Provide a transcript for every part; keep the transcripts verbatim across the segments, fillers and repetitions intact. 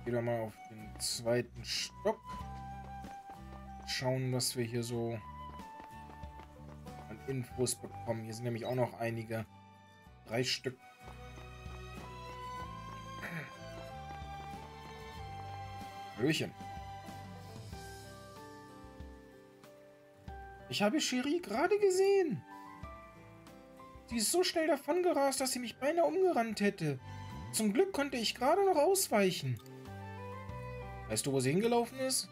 Gehen wir mal auf den zweiten Stock. Schauen, was wir hier so an Infos bekommen. Hier sind nämlich auch noch einige. Drei Stück. Hallöchen. Ich habe Cherie gerade gesehen. Sie ist so schnell davongerast, dass sie mich beinahe umgerannt hätte. Zum Glück konnte ich gerade noch ausweichen. Weißt du, wo sie hingelaufen ist?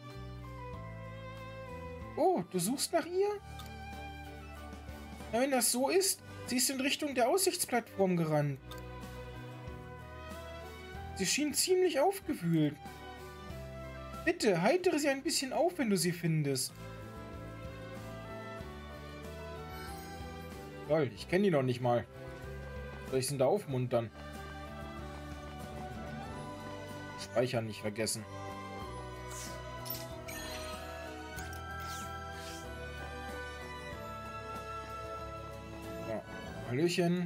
Oh, du suchst nach ihr? Na, wenn das so ist, sie ist in Richtung der Aussichtsplattform gerannt. Sie schien ziemlich aufgewühlt. Bitte, heitere sie ein bisschen auf, wenn du sie findest. Toll, ich kenne die noch nicht mal. Soll ich sie da aufmuntern? Speichern nicht vergessen. So, Hallöchen.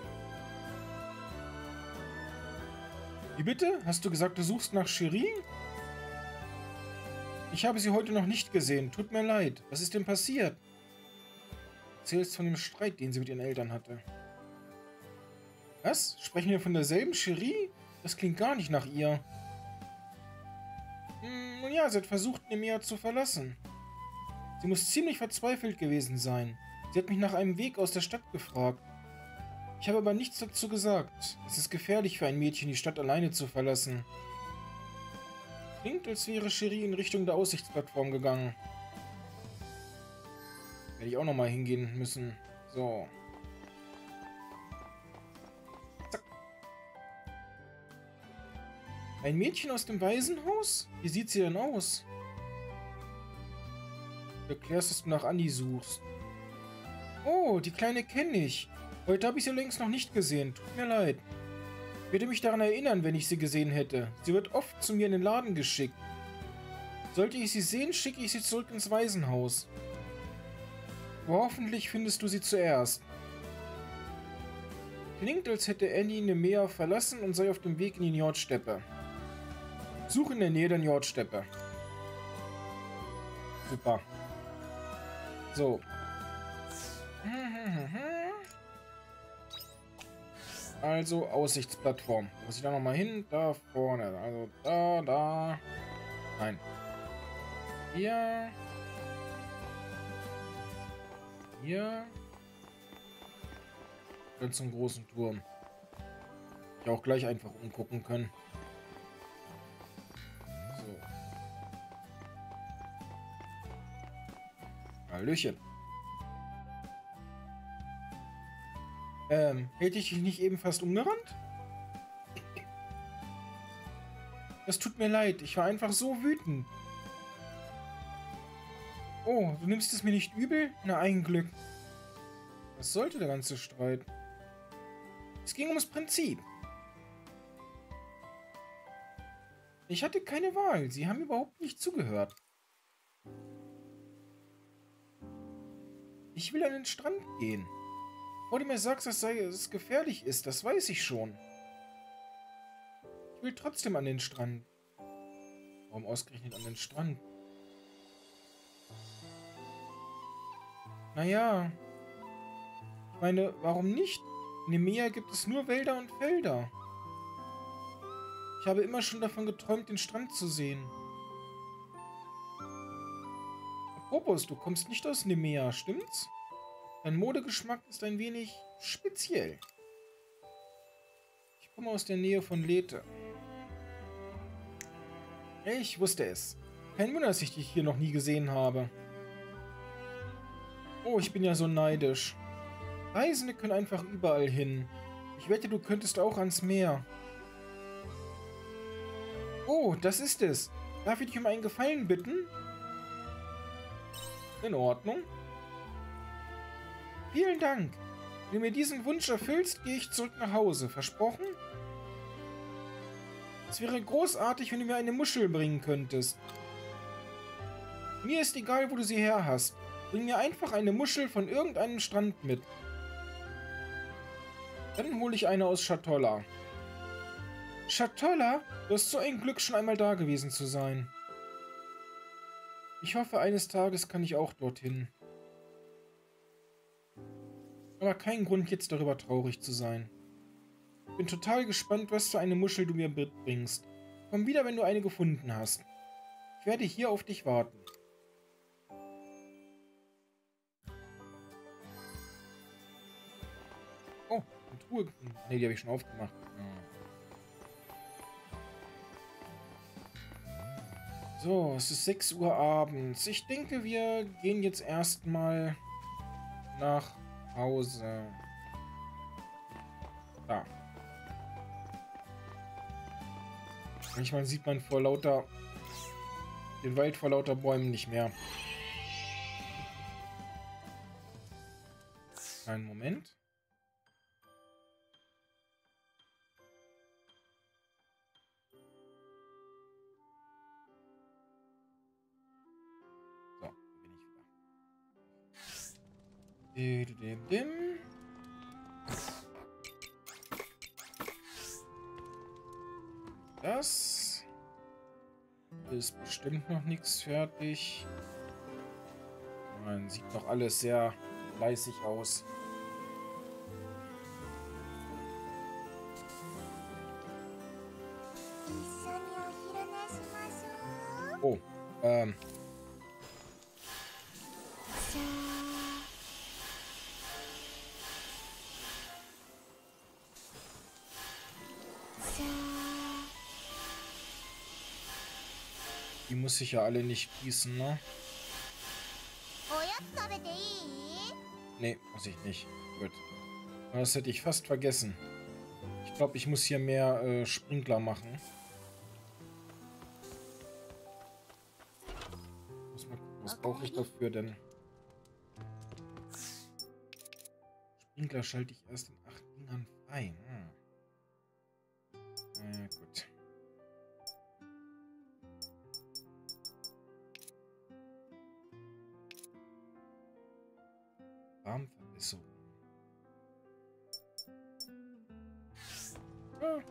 Wie bitte? Hast du gesagt, du suchst nach Cherie? Ich habe sie heute noch nicht gesehen. Tut mir leid. Was ist denn passiert? Erzählst von dem Streit, den sie mit ihren Eltern hatte. Was? Sprechen wir von derselben Cherie? Das klingt gar nicht nach ihr. Hm, nun ja, sie hat versucht, Nemea zu verlassen. Sie muss ziemlich verzweifelt gewesen sein. Sie hat mich nach einem Weg aus der Stadt gefragt. Ich habe aber nichts dazu gesagt. Es ist gefährlich für ein Mädchen, die Stadt alleine zu verlassen. Klingt, als wäre Cherie in Richtung der Aussichtsplattform gegangen. Werde ich auch nochmal hingehen müssen. So. Zack. Ein Mädchen aus dem Waisenhaus? Wie sieht sie denn aus? Du erklärst, dass du nach Andi suchst. Oh, die Kleine kenne ich. Heute habe ich sie längst noch nicht gesehen. Tut mir leid. Ich würde mich daran erinnern, wenn ich sie gesehen hätte. Sie wird oft zu mir in den Laden geschickt. Sollte ich sie sehen, schicke ich sie zurück ins Waisenhaus. Hoffentlich findest du sie zuerst. Klingt, als hätte Annie Nemea verlassen und sei auf dem Weg in die Njordsteppe. Suche in der Nähe der Njordsteppe. Super. So. Also Aussichtsplattform. Muss ich da nochmal hin? Da vorne. Also da, da. Nein. Hier. Hier. Dann zum großen Turm. Ich auch gleich einfach umgucken können. So. Hallöchen. Ähm, hätte ich dich nicht eben fast umgerannt? Das tut mir leid. Ich war einfach so wütend. Oh, du nimmst es mir nicht übel? Na, ein Glück. Was sollte der ganze Streit? Es ging ums Prinzip. Ich hatte keine Wahl. Sie haben überhaupt nicht zugehört. Ich will an den Strand gehen. Bevor du mir sagst, dass es gefährlich ist, das weiß ich schon. Ich will trotzdem an den Strand. Warum ausgerechnet an den Strand? Naja. Ich meine, warum nicht? In Nemea gibt es nur Wälder und Felder. Ich habe immer schon davon geträumt, den Strand zu sehen. Apropos, du kommst nicht aus Nemea, stimmt's? Dein Modegeschmack ist ein wenig speziell. Ich komme aus der Nähe von Lethe. Ich wusste es. Kein Wunder, dass ich dich hier noch nie gesehen habe. Oh, ich bin ja so neidisch. Reisende können einfach überall hin. Ich wette, du könntest auch ans Meer. Oh, das ist es. Darf ich dich um einen Gefallen bitten? In Ordnung. Vielen Dank. Wenn du mir diesen Wunsch erfüllst, gehe ich zurück nach Hause. Versprochen? Es wäre großartig, wenn du mir eine Muschel bringen könntest. Mir ist egal, wo du sie her hast. Bring mir einfach eine Muschel von irgendeinem Strand mit. Dann hole ich eine aus Schatolla. Schatolla, du hast so ein Glück, schon einmal da gewesen zu sein. Ich hoffe, eines Tages kann ich auch dorthin. Aber kein Grund, jetzt darüber traurig zu sein. Ich bin total gespannt, was für eine Muschel du mir mitbringst. Komm wieder, wenn du eine gefunden hast. Ich werde hier auf dich warten. Oh, eine Truhe. Ne, die habe ich schon aufgemacht. So, es ist sechs Uhr abends. Ich denke, wir gehen jetzt erstmal nach Hause. Da. Manchmal sieht man vor lauter den Wald vor lauter Bäumen nicht mehr. Einen Moment. So, da bin ich wieder. Dim, dim, dim. Das ist bestimmt noch nichts fertig. Man sieht noch alles sehr fleißig aus. Oh, ähm. Die muss ich ja alle nicht gießen, ne? Nee, muss ich nicht. Gut. Das hätte ich fast vergessen. Ich glaube, ich muss hier mehr äh, Sprinkler machen. Muss mal gucken, was brauche ich dafür denn? Sprinkler schalte ich erst in acht Dingern frei. Hm. Äh, gut. Rahmenverbesserung. Ah.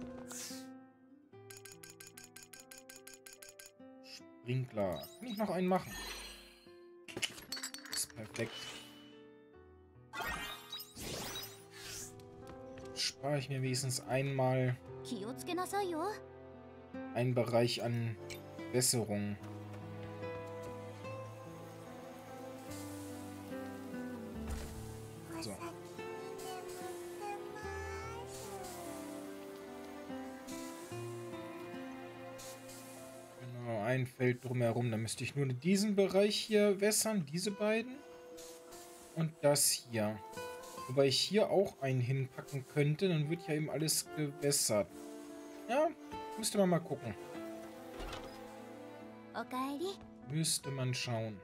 Sprinkler. Kann ich noch einen machen? Das ist perfekt. Spare ich mir wenigstens einmal einen Bereich an Besserung. So. Genau, ein Feld drumherum. Da müsste ich nur diesen Bereich hier wässern, diese beiden. Und das hier. Wobei ich hier auch einen hinpacken könnte, dann wird ja eben alles gewässert. Ja, müsste man mal gucken. Müsste man schauen.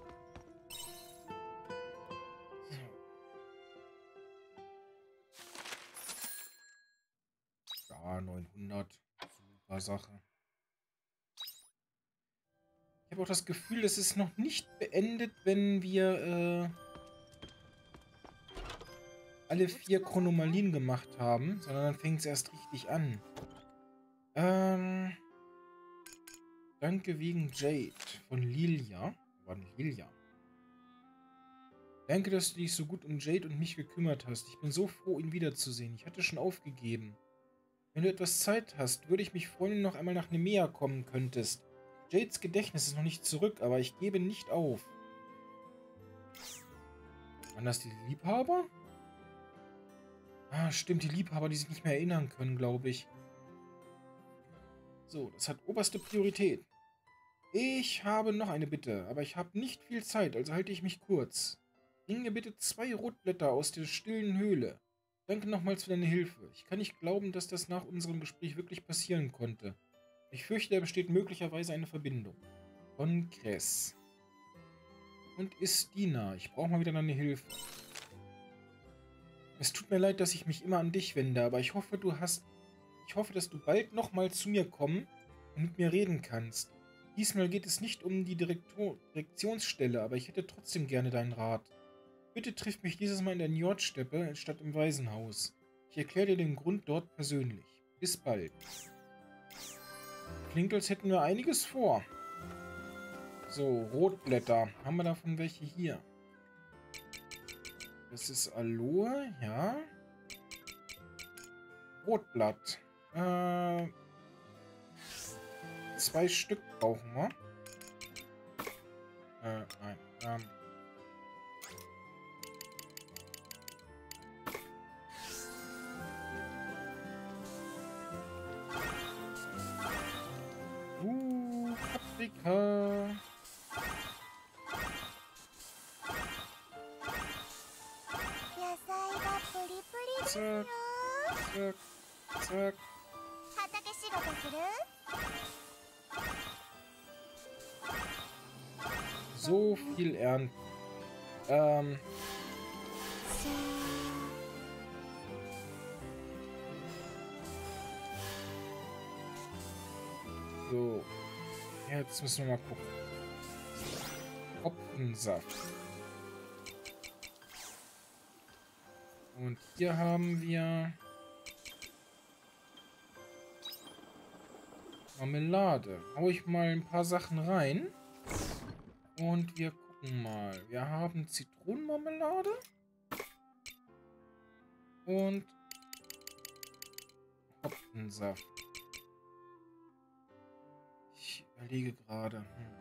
Ja, neunhundert. Super Sache. Ich habe auch das Gefühl, es ist noch nicht beendet, wenn wir äh, alle vier Chronomalien gemacht haben, sondern dann fängt es erst richtig an. Ähm, danke wegen Jade von Lilia. War Lilia. Danke, dass du dich so gut um Jade und mich gekümmert hast. Ich bin so froh, ihn wiederzusehen. Ich hatte schon aufgegeben. Wenn du etwas Zeit hast, würde ich mich freuen, wenn du noch einmal nach Nemea kommen könntest. Jades Gedächtnis ist noch nicht zurück, aber ich gebe nicht auf. Waren das die Liebhaber? Ah, stimmt, die Liebhaber, die sich nicht mehr erinnern können, glaube ich. So, das hat oberste Priorität. Ich habe noch eine Bitte, aber ich habe nicht viel Zeit, also halte ich mich kurz. Bring mir bitte zwei Rotblätter aus der stillen Höhle. Danke nochmals für deine Hilfe. Ich kann nicht glauben, dass das nach unserem Gespräch wirklich passieren konnte. Ich fürchte, da besteht möglicherweise eine Verbindung. Kongress. Und Istina, ich brauche mal wieder deine Hilfe. Es tut mir leid, dass ich mich immer an dich wende, aber ich hoffe, du hast... Ich hoffe, dass du bald nochmal zu mir kommen und mit mir reden kannst. Diesmal geht es nicht um die Direktor Direktionsstelle, aber ich hätte trotzdem gerne deinen Rat. Bitte triff mich dieses Mal in der Njord-Steppe statt im Waisenhaus. Ich erkläre dir den Grund dort persönlich. Bis bald. Klingt, als hätten wir einiges vor. So, Rotblätter. Haben wir davon welche hier? Das ist Aloe, ja. Rotblatt. Äh, zwei Stück brauchen wir. Äh, nein. Ähm. Uh, Paprika. Zack, zack, zack. So viel ernten. Ähm. So. Jetzt müssen wir mal gucken. Hopfensaft. Und hier haben wir Marmelade. Hau ich mal ein paar Sachen rein. Und wir gucken mal. Wir haben Zitronenmarmelade. Und Hopfensaft. Ich überlege gerade. Hm.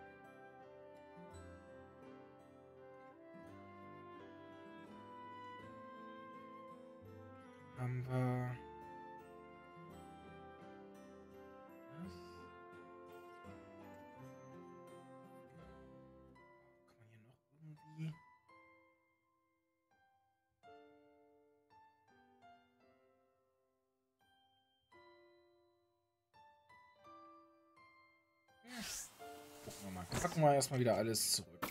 Haben wir... Was? Kann man hier noch irgendwie... Gucken wir mal. Packen wir erstmal wieder alles zurück.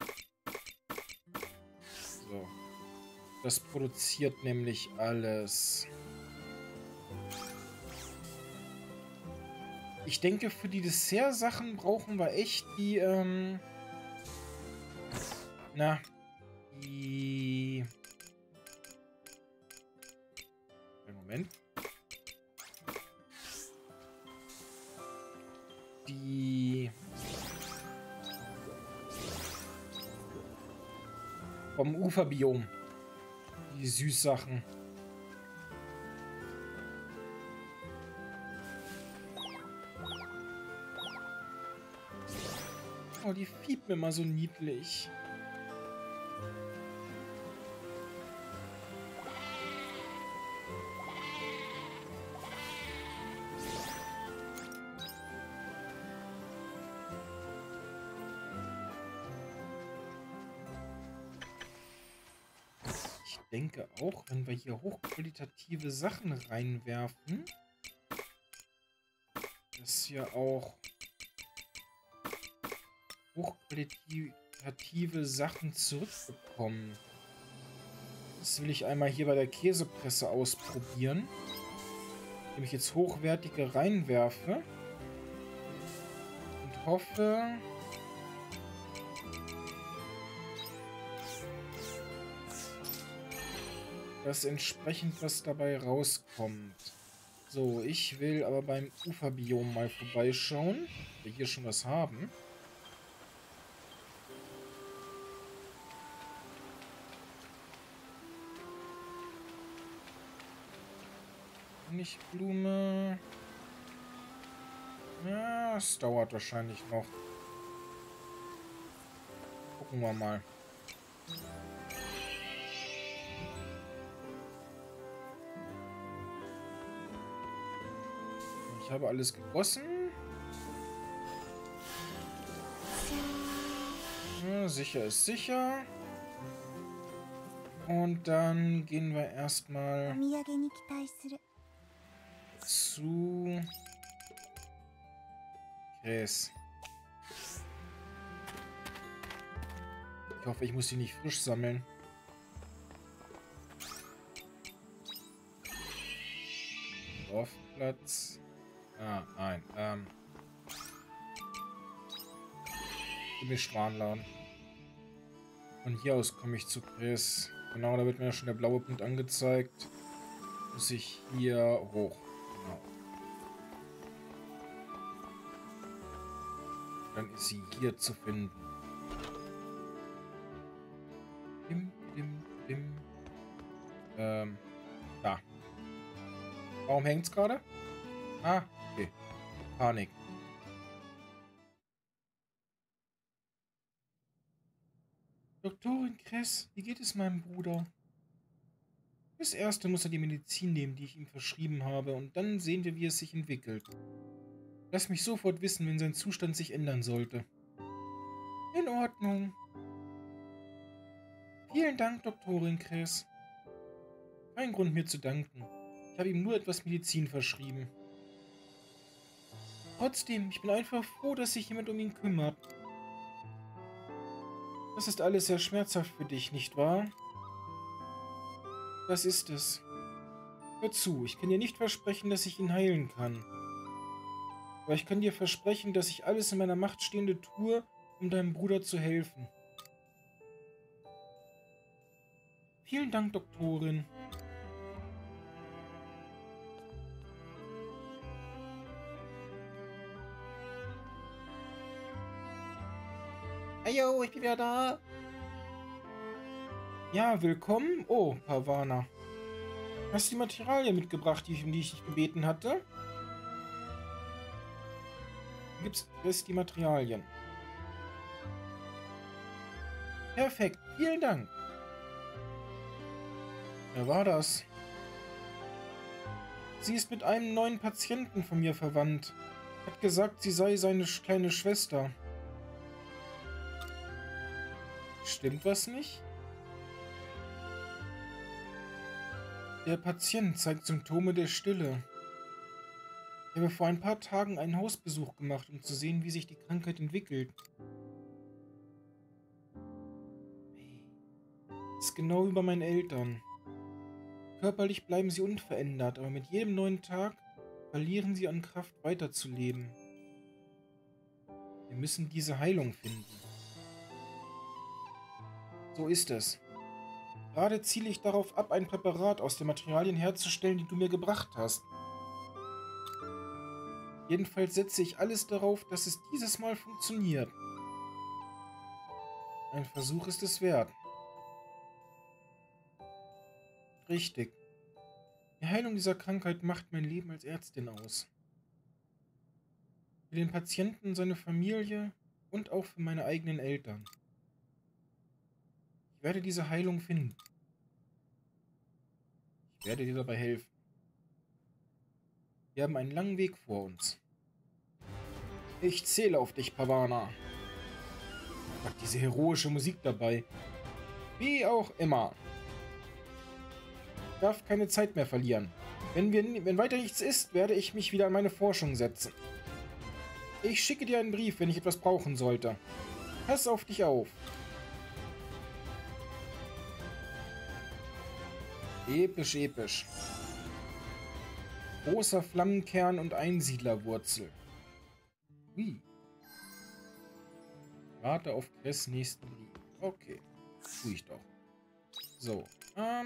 So. Das produziert nämlich alles. Ich denke, für die Dessert-Sachen brauchen wir echt die, ähm... Na, die... Einen Moment. Die... Vom Uferbiom. Die Süßsachen. Oh, die fiepen immer so niedlich. Ich denke auch, wenn wir hier hochqualitative Sachen reinwerfen, dass wir auch hochqualitative Sachen zurückbekommen. Das will ich einmal hier bei der Käsepresse ausprobieren, indem ich jetzt hochwertige reinwerfe und hoffe, dass entsprechend was dabei rauskommt. So, ich will aber beim Uferbiom mal vorbeischauen, ob wir hier schon was haben. Honigblume. Ja, es dauert wahrscheinlich noch. Gucken wir mal. Ich habe alles gegossen. Ja, sicher ist sicher. Und dann gehen wir erstmal zu Gräs. Ich hoffe, ich muss die nicht frisch sammeln. Dorfplatz. Ah, nein. Ähm. Schwanladen. Von hier aus komme ich zu Chris. Genau, da wird mir schon der blaue Punkt angezeigt. Muss ich hier hoch. Genau. Dann ist sie hier zu finden. Dim, dim, dim. Ähm, da. Warum hängt's gerade? Ah, okay. Panik. Doktorin Kress, wie geht es meinem Bruder? Fürs Erste muss er die Medizin nehmen, die ich ihm verschrieben habe, und dann sehen wir, wie es sich entwickelt. Lass mich sofort wissen, wenn sein Zustand sich ändern sollte. In Ordnung. Vielen Dank, Doktorin Kress. Kein Grund, mir zu danken. Ich habe ihm nur etwas Medizin verschrieben. Trotzdem, ich bin einfach froh, dass sich jemand um ihn kümmert. Das ist alles sehr schmerzhaft für dich, nicht wahr? Das ist es. Hör zu, ich kann dir nicht versprechen, dass ich ihn heilen kann. Aber ich kann dir versprechen, dass ich alles in meiner Macht Stehende tue, um deinem Bruder zu helfen. Vielen Dank, Doktorin. Ayo, ich bin wieder da. Ja, willkommen. Oh, Pavana. Hast du die Materialien mitgebracht, die ich, um die ich dich gebeten hatte? Du gibst es die Materialien. Perfekt, vielen Dank. Wer war das? Sie ist mit einem neuen Patienten von mir verwandt. Hat gesagt, sie sei seine kleine Schwester. Stimmt was nicht? Der Patient zeigt Symptome der Stille. Ich habe vor ein paar Tagen einen Hausbesuch gemacht, um zu sehen, wie sich die Krankheit entwickelt. Das ist genau wie bei meinen Eltern. Körperlich bleiben sie unverändert, aber mit jedem neuen Tag verlieren sie an Kraft, weiterzuleben. Wir müssen diese Heilung finden. So ist es. Gerade ziele ich darauf ab, ein Präparat aus den Materialien herzustellen, die du mir gebracht hast. Jedenfalls setze ich alles darauf, dass es dieses Mal funktioniert. Ein Versuch ist es wert. Richtig. Die Heilung dieser Krankheit macht mein Leben als Ärztin aus. Für den Patienten, seine Familie und auch für meine eigenen Eltern. Ich werde diese Heilung finden. Ich werde dir dabei helfen. Wir haben einen langen Weg vor uns. Ich zähle auf dich, Pavana. Gott, diese heroische Musik dabei. Wie auch immer. Ich darf keine Zeit mehr verlieren. Wenn, wir, wenn weiter nichts ist, werde ich mich wieder an meine Forschung setzen. Ich schicke dir einen Brief, wenn ich etwas brauchen sollte. Pass auf dich auf. Episch, episch. Großer Flammenkern und Einsiedlerwurzel. Hui. Warte auf Chris' nächsten Brief. Okay. Tue ich doch. So. Ähm.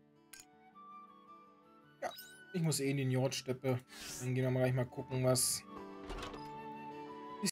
Ja. Ich muss eh in die Njordsteppe. Dann gehen wir mal gleich mal gucken, was